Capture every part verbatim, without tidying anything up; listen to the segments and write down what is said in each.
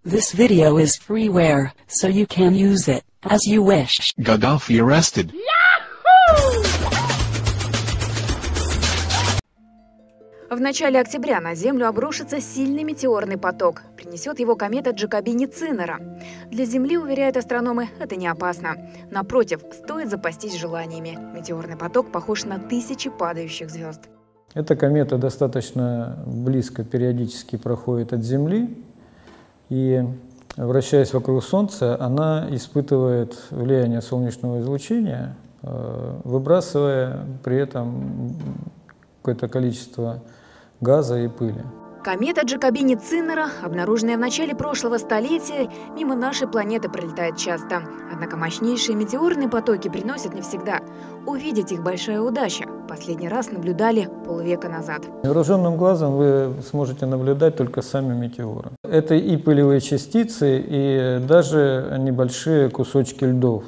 This video is freeware, so you can use it as you wish. Gaddafi arrested. В начале октября на Землю обрушится сильный метеорный поток. Принесет его комета Джакобини-Циннера. Для Земли, уверяют астрономы, это не опасно. Напротив, стоит запастись желаниями. Метеорный поток похож на тысячи падающих звезд. Эта комета достаточно близко периодически проходит от Земли. И, вращаясь вокруг Солнца, она испытывает влияние солнечного излучения, выбрасывая при этом какое-то количество газа и пыли. Комета Джакобини-Циннера, обнаруженная в начале прошлого столетия, мимо нашей планеты пролетает часто. Однако мощнейшие метеорные потоки приносят не всегда. Увидеть их большая удача. Последний раз наблюдали полвека назад. Невооруженным глазом вы сможете наблюдать только сами метеоры. Это и пылевые частицы, и даже небольшие кусочки льдов,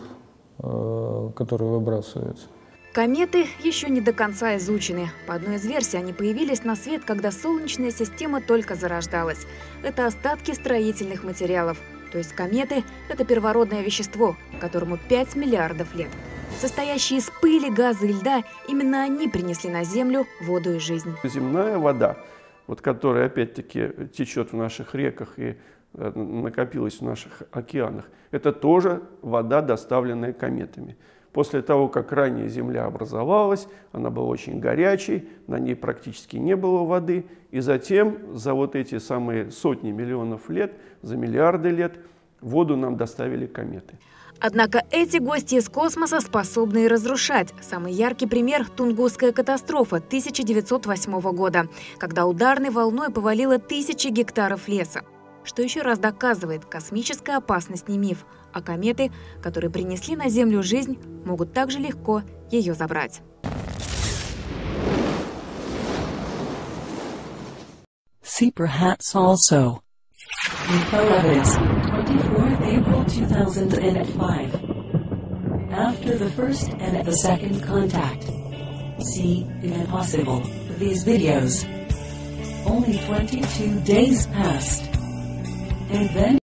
которые выбрасываются. Кометы еще не до конца изучены. По одной из версий, они появились на свет, когда Солнечная система только зарождалась. Это остатки строительных материалов. То есть кометы – это первородное вещество, которому пять миллиардов лет. Состоящие из пыли, газа и льда, именно они принесли на Землю воду и жизнь. Земная вода, вот, которая опять-таки течет в наших реках и накопилась в наших океанах, это тоже вода, доставленная кометами. После того, как ранее Земля образовалась, она была очень горячей, на ней практически не было воды. И затем за вот эти самые сотни миллионов лет, за миллиарды лет, воду нам доставили кометы. Однако эти гости из космоса способны и разрушать. Самый яркий пример – Тунгусская катастрофа тысяча девятьсот восьмого года, когда ударной волной повалило тысячи гектаров леса. Что еще раз доказывает, космическая опасность не миф, а кометы, которые принесли на Землю жизнь, могут также легко ее забрать. See perhaps also. Info evidence, twenty-fourth April two thousand five. After the first and the second contact. See, if impossible, these videos. Only twenty-two days passed. And then